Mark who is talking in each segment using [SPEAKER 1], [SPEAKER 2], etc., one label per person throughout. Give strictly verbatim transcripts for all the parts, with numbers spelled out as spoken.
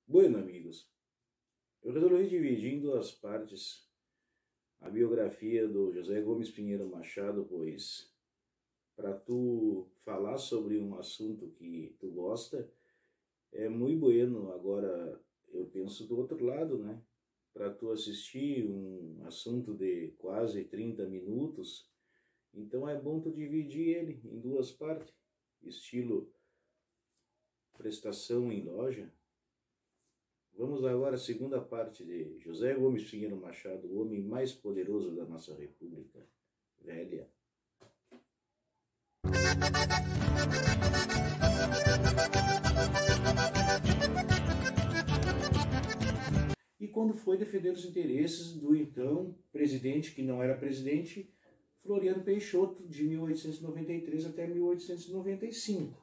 [SPEAKER 1] Bueno, amigos, eu resolvi dividir em duas partes a biografia do José Gomes Pinheiro Machado, pois para tu falar sobre um assunto que tu gosta, é muito bueno. Agora eu penso do outro lado, né? Para tu assistir um assunto de quase trinta minutos, então é bom tu dividir ele em duas partes, estilo prestação em loja. Vamos agora à segunda parte de José Gomes Pinheiro Machado, o homem mais poderoso da nossa República Velha. E quando foi defender os interesses do então presidente, que não era presidente, Floriano Peixoto, de mil oitocentos e noventa e três até mil oitocentos e noventa e cinco.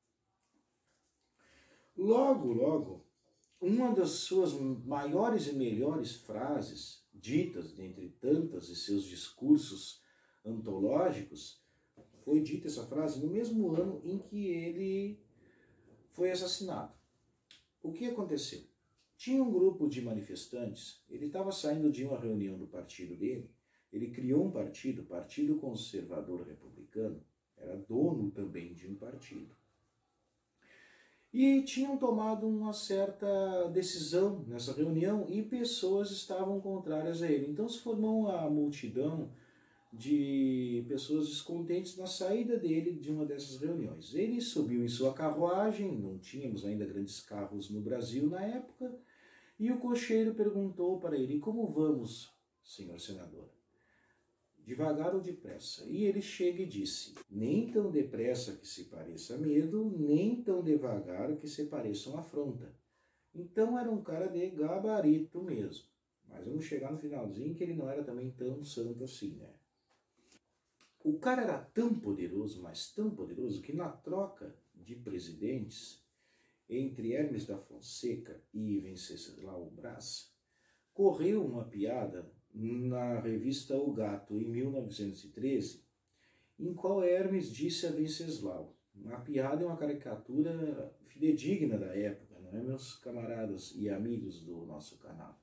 [SPEAKER 1] Logo, logo, uma das suas maiores e melhores frases, ditas dentre tantas e seus discursos antológicos, foi dita essa frase no mesmo ano em que ele foi assassinado. O que aconteceu? Tinha um grupo de manifestantes, ele estava saindo de uma reunião do partido dele, ele criou um partido, Partido Conservador Republicano, era dono também de um partido. E tinham tomado uma certa decisão nessa reunião e pessoas estavam contrárias a ele. Então se formou uma multidão de pessoas descontentes na saída dele de uma dessas reuniões. Ele subiu em sua carruagem, não tínhamos ainda grandes carros no Brasil na época, e o cocheiro perguntou para ele: como vamos, senhor senador? Devagar ou depressa? E ele chega e disse: nem tão depressa que se pareça medo, nem tão devagar que se pareça uma afronta. Então era um cara de gabarito mesmo. Mas vamos chegar no finalzinho que ele não era também tão santo assim, né? O cara era tão poderoso, mas tão poderoso, que na troca de presidentes entre Hermes da Fonseca e Venceslau Braz, correu uma piada na revista O Gato, em mil novecentos e treze, em qual Hermes disse a Venceslau: uma piada é uma caricatura fidedigna da época, não é, meus camaradas e amigos do nosso canal?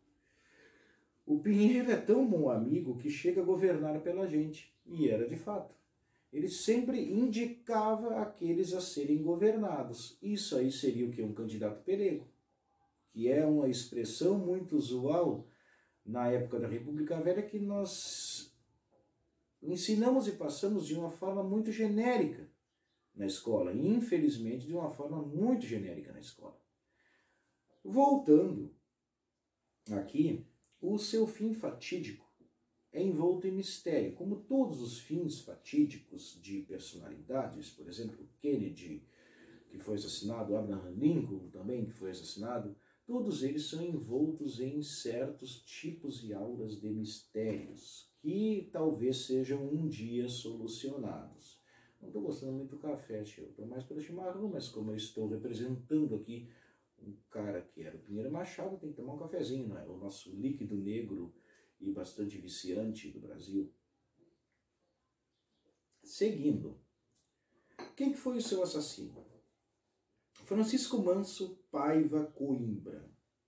[SPEAKER 1] O Pinheiro é tão bom amigo que chega a governar pela gente, e era de fato. Ele sempre indicava aqueles a serem governados. Isso aí seria o que? Um candidato pelego, que é uma expressão muito usual na época da República Velha, que nós ensinamos e passamos de uma forma muito genérica na escola, e infelizmente de uma forma muito genérica na escola. Voltando aqui, o seu fim fatídico é envolto em mistério, como todos os fins fatídicos de personalidades, por exemplo, Kennedy, que foi assassinado, Abraham Lincoln também, que foi assassinado, todos eles são envoltos em certos tipos e auras de mistérios, que talvez sejam um dia solucionados. Não estou gostando muito do café, eu estou mais pelo chimarrão, mas como eu estou representando aqui um cara que era o Pinheiro Machado, tem que tomar um cafezinho, não é? O nosso líquido negro e bastante viciante do Brasil. Seguindo, quem foi o seu assassino? Francisco Manso Paiva Coimbra,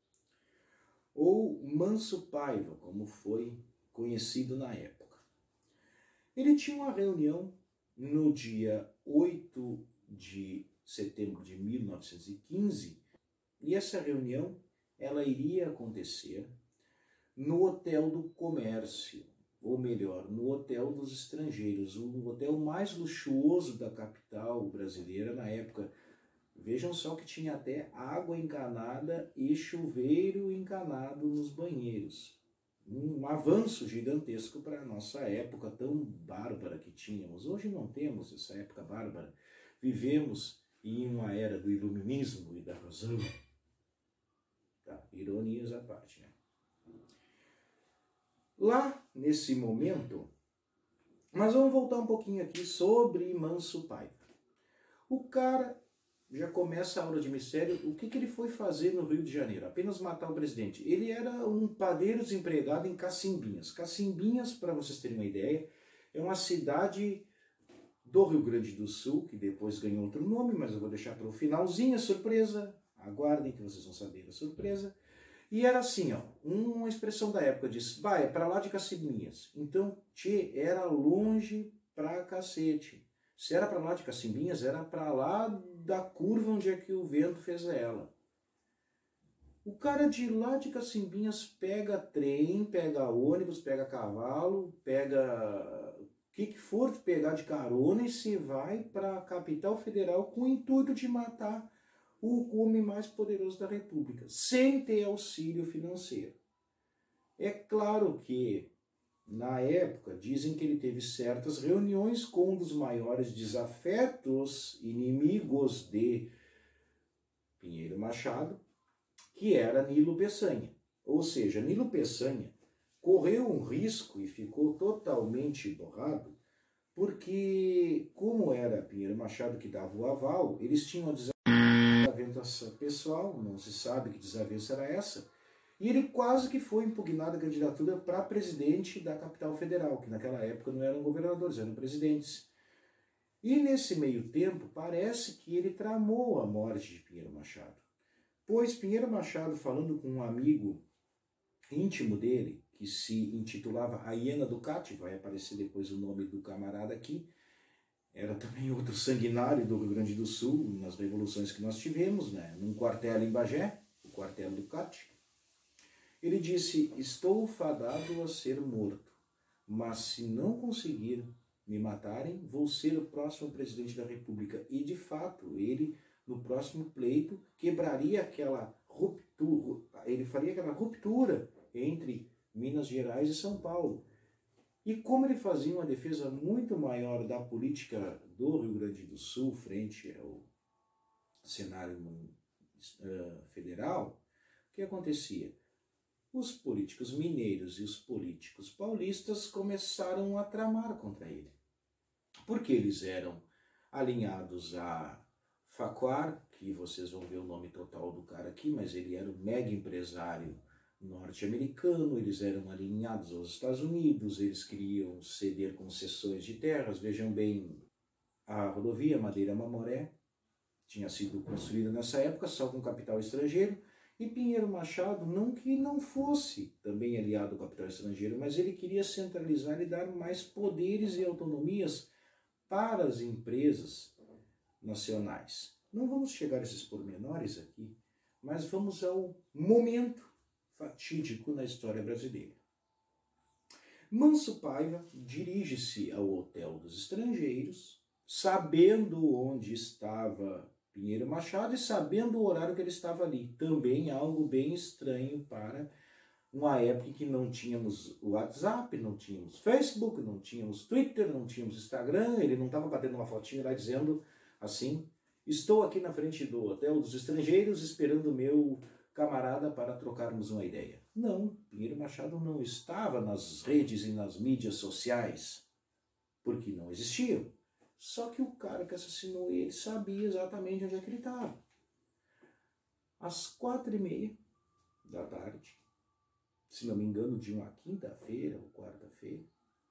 [SPEAKER 1] ou Manso Paiva, como foi conhecido na época. Ele tinha uma reunião no dia oito de setembro de mil novecentos e quinze, e essa reunião ela iria acontecer no Hotel do Comércio, ou melhor, no Hotel dos Estrangeiros, o hotel mais luxuoso da capital brasileira na época. Vejam só que tinha até água encanada e chuveiro encanado nos banheiros. Um avanço gigantesco para a nossa época tão bárbara que tínhamos. Hoje não temos essa época bárbara. Vivemos em uma era do iluminismo e da razão. Tá, ironias à parte, né? Lá, nesse momento, mas vamos voltar um pouquinho aqui sobre Manso Paiva. O cara já começa a aula de mistério. O que, que ele foi fazer no Rio de Janeiro? Apenas matar o presidente. Ele era um padeiro desempregado em Cacimbinhas. Cacimbinhas, para vocês terem uma ideia, é uma cidade do Rio Grande do Sul, que depois ganhou outro nome, mas eu vou deixar para o finalzinho a surpresa. Aguardem que vocês vão saber a surpresa. E era assim, ó, uma expressão da época diz, vai, é pra lá de Cacimbinhas. Então, tchê, era longe pra cacete. Se era pra lá de Cacimbinhas, era pra lá da curva onde é que o vento fez ela. O cara de lá de Cacimbinhas pega trem, pega ônibus, pega cavalo, pega o que, que for de pegar de carona e se vai para a capital federal com o intuito de matar o homem mais poderoso da República, sem ter auxílio financeiro. É claro que, na época, dizem que ele teve certas reuniões com um dos maiores desafetos inimigos de Pinheiro Machado, que era Nilo Peçanha. Ou seja, Nilo Peçanha correu um risco e ficou totalmente borrado, porque, como era Pinheiro Machado que dava o aval, eles tinham a desavença pessoal, não se sabe que desavença era essa, e ele quase que foi impugnado a candidatura para presidente da capital federal, que naquela época não eram governadores, eram presidentes. E nesse meio tempo, parece que ele tramou a morte de Pinheiro Machado. Pois Pinheiro Machado, falando com um amigo íntimo dele, que se intitulava A Hiena Ducati, vai aparecer depois o nome do camarada aqui, era também outro sanguinário do Rio Grande do Sul, nas revoluções que nós tivemos, né? Num quartel em Bagé, o quartel Ducati. Ele disse, estou fadado a ser morto, mas se não conseguir me matarem, vou ser o próximo presidente da República. E de fato, ele, no próximo pleito, quebraria aquela ruptura, ele faria aquela ruptura entre Minas Gerais e São Paulo. E como ele fazia uma defesa muito maior da política do Rio Grande do Sul frente ao cenário uh, federal, o que acontecia? Os políticos mineiros e os políticos paulistas começaram a tramar contra ele. Porque eles eram alinhados a Farquhar, que vocês vão ver o nome total do cara aqui, mas ele era um mega empresário norte-americano, eles eram alinhados aos Estados Unidos, eles queriam ceder concessões de terras. Vejam bem, a rodovia Madeira-Mamoré tinha sido construída nessa época só com capital estrangeiro, e Pinheiro Machado, não que não fosse também aliado ao capital estrangeiro, mas ele queria centralizar e dar mais poderes e autonomias para as empresas nacionais. Não vamos chegar a esses pormenores aqui, mas vamos ao momento fatídico na história brasileira. Manso Paiva dirige-se ao Hotel dos Estrangeiros, sabendo onde estava Pinheiro Machado e sabendo o horário que ele estava ali. Também algo bem estranho para uma época em que não tínhamos WhatsApp, não tínhamos Facebook, não tínhamos Twitter, não tínhamos Instagram. Ele não estava batendo uma fotinha lá dizendo assim, estou aqui na frente do Hotel dos Estrangeiros esperando o meu camarada para trocarmos uma ideia. Não, Pinheiro Machado não estava nas redes e nas mídias sociais, porque não existiam. Só que o cara que assassinou ele sabia exatamente onde é que ele estava. Às quatro e meia da tarde, se não me engano, de uma quinta-feira ou quarta-feira,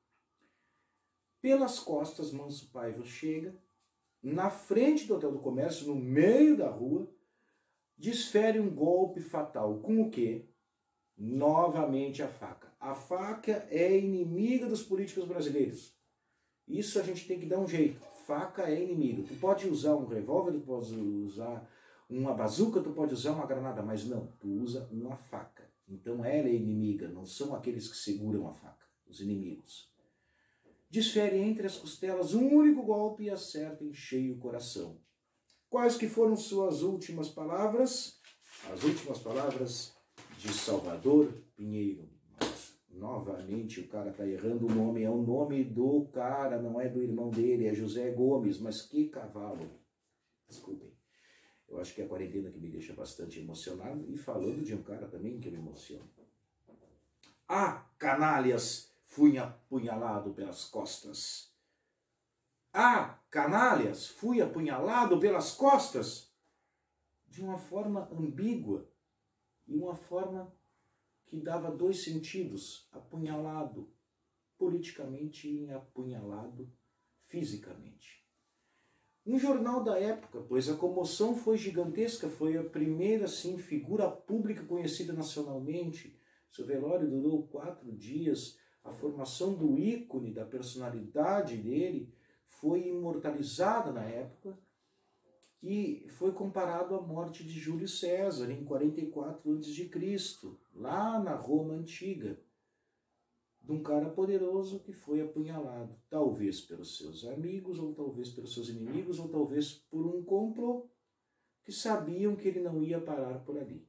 [SPEAKER 1] pelas costas, Manso Paiva chega, na frente do Hotel do Comércio, no meio da rua, desfere um golpe fatal. Com o quê? Novamente a faca. A faca é inimiga dos políticos brasileiros. Isso a gente tem que dar um jeito. Faca é inimigo. Tu pode usar um revólver, tu pode usar uma bazuca, tu pode usar uma granada, mas não, tu usa uma faca. Então ela é inimiga, não são aqueles que seguram a faca, os inimigos. Desfere entre as costelas um único golpe e acerta em cheio o coração. Quais que foram suas últimas palavras? As últimas palavras de Salvador Pinheiro. Mas, novamente, o cara está errando o nome. É o nome do cara, não é do irmão dele, é José Gomes. Mas que cavalo. Desculpem. Eu acho que é a quarentena que me deixa bastante emocionado. E falando de um cara também que eu me emociono. Ah, canalhas, fui apunhalado pelas costas. Ah, canalhas, fui apunhalado pelas costas, de uma forma ambígua e uma forma que dava dois sentidos, apunhalado politicamente e apunhalado fisicamente. Um jornal da época, pois a comoção foi gigantesca, foi a primeira assim, figura pública conhecida nacionalmente. Seu velório durou quatro dias, a formação do ícone, da personalidade dele, foi imortalizada na época e foi comparado à morte de Júlio César em quarenta e quatro antes de Cristo, lá na Roma Antiga, de um cara poderoso que foi apunhalado, talvez pelos seus amigos, ou talvez pelos seus inimigos, ou talvez por um complô, que sabiam que ele não ia parar por ali.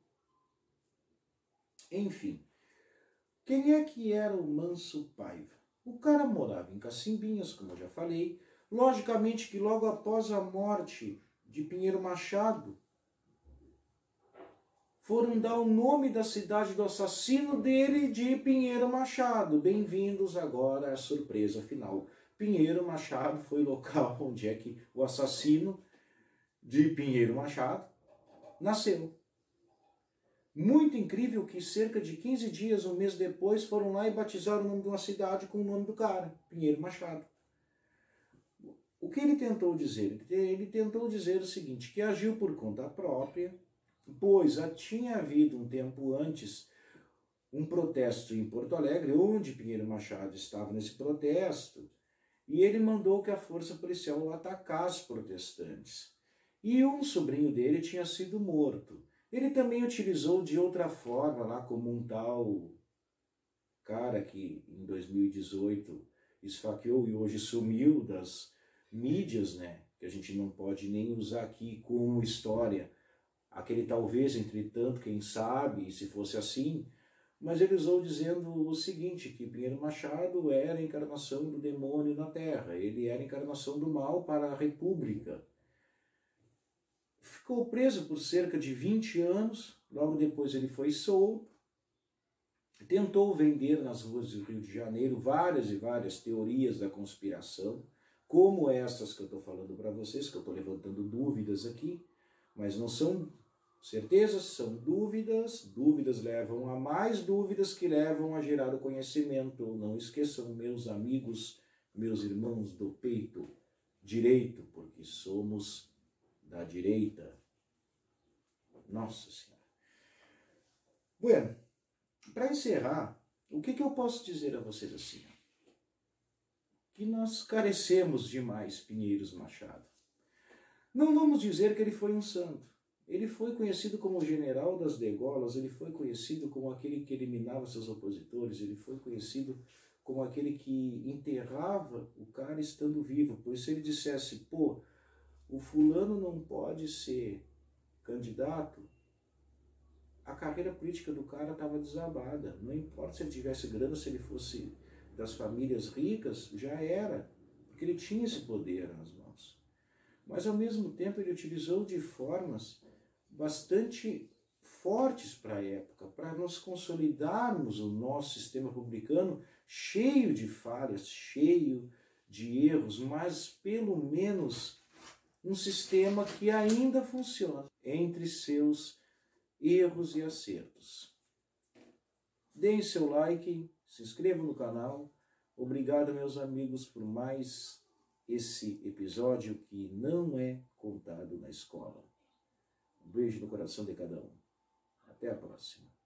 [SPEAKER 1] Enfim, quem é que era o Manso Paiva? O cara morava em Cacimbinhas, como eu já falei. Logicamente que logo após a morte de Pinheiro Machado, foram dar o nome da cidade do assassino dele de Pinheiro Machado. Bem-vindos agora à surpresa final. Pinheiro Machado foi o local onde é que o assassino de Pinheiro Machado nasceu. Muito incrível que cerca de quinze dias, um mês depois, foram lá e batizaram o nome de uma cidade com o nome do cara, Pinheiro Machado. O que ele tentou dizer? Ele tentou dizer o seguinte, que agiu por conta própria, pois já tinha havido um tempo antes um protesto em Porto Alegre, onde Pinheiro Machado estava nesse protesto, e ele mandou que a força policial atacasse os protestantes. E um sobrinho dele tinha sido morto. Ele também utilizou de outra forma, lá como um tal cara que em dois mil e dezoito esfaqueou e hoje sumiu das mídias, né? Que a gente não pode nem usar aqui como história. Aquele talvez, entretanto, quem sabe, se fosse assim, mas ele usou dizendo o seguinte, que Pinheiro Machado era a encarnação do demônio na Terra, ele era a encarnação do mal para a República. Ficou preso por cerca de vinte anos, logo depois ele foi solto, tentou vender nas ruas do Rio de Janeiro várias e várias teorias da conspiração, como essas que eu estou falando para vocês, que eu estou levantando dúvidas aqui, mas não são certezas, são dúvidas, dúvidas levam a mais dúvidas que levam a gerar o conhecimento. Não esqueçam, meus amigos, meus irmãos do peito direito, porque somos da direita. Nossa Senhora. Bueno, para encerrar, o que, que eu posso dizer a vocês assim? Que nós carecemos demais Pinheiros Machado. Não vamos dizer que ele foi um santo. Ele foi conhecido como o general das degolas, ele foi conhecido como aquele que eliminava seus opositores, ele foi conhecido como aquele que enterrava o cara estando vivo. Pois se ele dissesse, pô, o fulano não pode ser candidato, a carreira política do cara estava desabada. Não importa se ele tivesse grana, se ele fosse das famílias ricas, já era, porque ele tinha esse poder nas mãos. Mas ao mesmo tempo ele utilizou de formas bastante fortes para a época, para nós consolidarmos o nosso sistema republicano cheio de falhas, cheio de erros, mas pelo menos um sistema que ainda funciona entre seus erros e acertos. Deem seu like, se inscrevam no canal. Obrigado, meus amigos, por mais esse episódio que não é contado na escola. Um beijo no coração de cada um. Até a próxima.